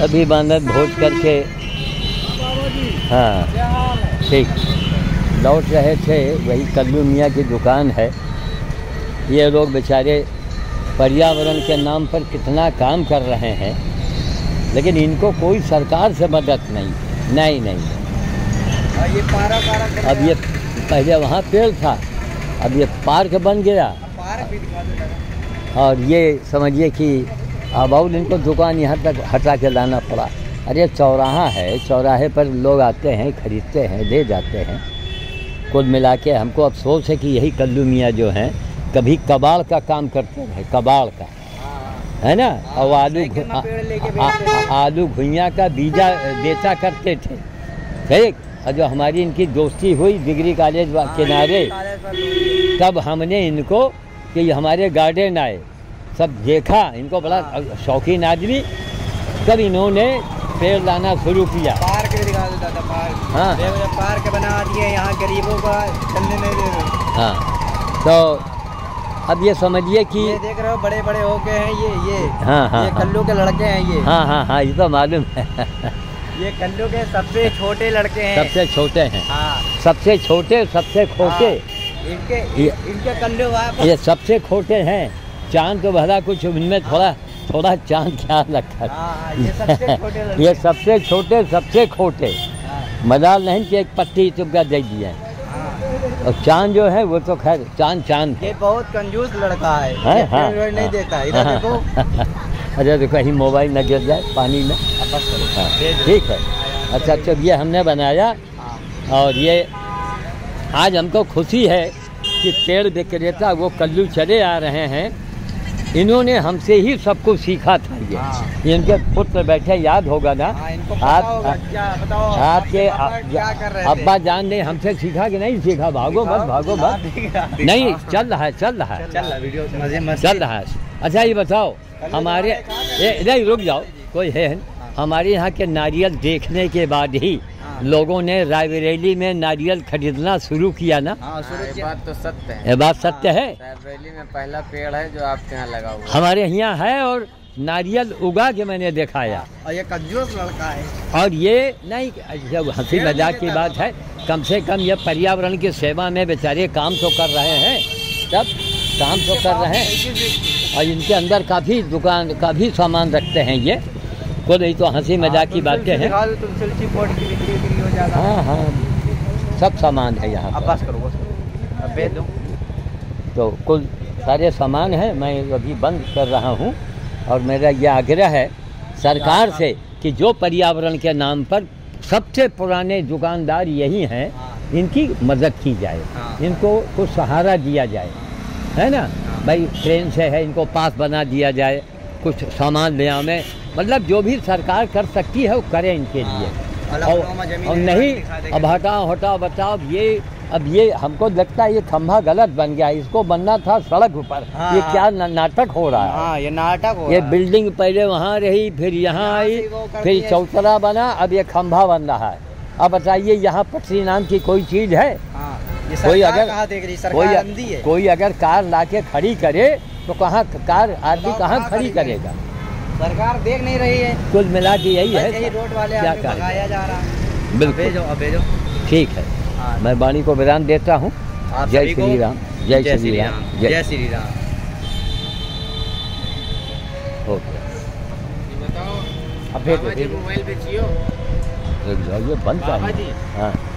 अभी बांधत भोज करके हाँ ठीक लौट रहे थे। वही कल्लू मियाँ की दुकान है। ये लोग बेचारे पर्यावरण के नाम पर कितना काम कर रहे हैं, लेकिन इनको कोई सरकार से मदद नहीं। ये पार्क अब ये पहले वहाँ पेड़ था, अब ये पार्क बन गया। पार्क भी दिखा देता। और ये समझिए कि अब और इनको दुकान यहाँ तक हटा के लाना पड़ा। अरे चौराहा है, चौराहे पर लोग आते हैं, खरीदते हैं, ले जाते हैं। कुल मिला के हमको अफसोस है कि यही कल्लू मियाँ जो हैं कभी कबाड़ का काम करते हैं, कबाड़ का है ना। और आलू घुइयाँ का बीजा बेचा करते थे, ठीक। और जो हमारी इनकी दोस्ती हुई डिग्री कॉलेज किनारे, तब हमने इनको कि हमारे गार्डन आए, सब देखा, इनको बड़ा शौकीन आदमी, तब इन्होंने पेड़ लाना शुरू किया। पार्क भी दिखा देता था। पार्क हाँ पार्क बना दिए यहाँ गरीबों का चलने नहीं दे रहे। हाँ तो अब ये समझिए कि ये देख रहे हो बड़े बड़े हो गए हैं ये हाँ ये कल्लू के लड़के हैं ये। हाँ ये तो मालूम है। ये कल्लू के सबसे छोटे लड़के हैं। सबसे छोटे हैं। हाँ सबसे छोटे, सबसे खोटे। इनके कल्लू ये सबसे खोटे हैं। चांद तो भला कुछ उनमें थोड़ा चांद ख्याल रखा। ये सबसे छोटे, सबसे खोटे। मजाल नहीं कि एक पत्ती चुपका दे दिया। और चांद जो है वो तो खैर चांद ये बहुत कंजूस लड़का है। हाँ, नहीं देता। इधर देखो। अच्छा देखो कहीं मोबाइल न गिर जाए पानी में। ठीक है। अच्छा ये हमने बनाया। और ये आज हमको खुशी है कि पेड़ विक्रेता वो कल्लू चले आ रहे हैं, इन्होंने हमसे ही सब कुछ सीखा था। ये इनके पुत्र बैठे, याद होगा ना। आपके अब्बा जान ने हमसे सीखा कि नहीं सीखा? भागो मत नहीं, चल रहा है। अच्छा ये बताओ, हमारे नहीं रुक जाओ, कोई है हमारे यहाँ के नारियल देखने के बाद ही लोगों ने रायबरेली में नारियल खरीदना शुरू किया ना। ये बात तो सत्य है। ये बात सत्य है। रायबरेली में पहला पेड़ है जो आपके यहाँ लगा हुआ है। हमारे यहाँ है और नारियल उगा के मैंने दिखाया। और ये कंजूस लड़का है। और ये नहीं, जब हंसी मजाक की बात है, कम से कम ये पर्यावरण की सेवा में बेचारे काम तो कर रहे हैं, तब काम तो कर रहे हैं। और इनके अंदर काफ़ी दुकान का भी सामान रखते हैं ये। को नहीं तो हंसी मजाक की बातें हैं। हाँ सब सामान है यहाँ पर। बस करो तो कुल सारे सामान हैं। मैं अभी बंद कर रहा हूँ और मेरा ये आग्रह है सरकार से कि जो पर्यावरण के नाम पर सबसे पुराने दुकानदार यही हैं, इनकी मदद की जाए, इनको कुछ सहारा दिया जाए, है ना भाई। ट्रेन से है, इनको पास बना दिया जाए, कुछ सामान ले आवे, मतलब जो भी सरकार कर सकती है वो करे इनके लिए। और नहीं अब हटाओ बताओ। अब ये हमको लगता है ये खंभा गलत बन गया, इसको बनना था सड़क ऊपर। ये क्या नाटक हो रहा है? ये नाटक हो रहा है। ये बिल्डिंग पहले वहाँ रही, फिर यहाँ आई, फिर चौतरा बना, अब ये खंभा बन रहा है। अब बताइए यहाँ पटरी नाम की कोई चीज़ है? कोई अगर कार लाके खड़ी करे तो कहाँ कार आदमी कहाँ खड़ी करेगा? सरकार देख नहीं रही है। कुल मिला के यही है। रोड वाले क्या भगाया जा रहा है। बिल्कुल ठीक है। मैं वाणी को विराम देता हूँ। जय श्री राम, जय श्री राम, जय श्री राम। ओके बताओ। अब मोबाइल बेचियो। रुक जाओ, ये बंद कर। हाँ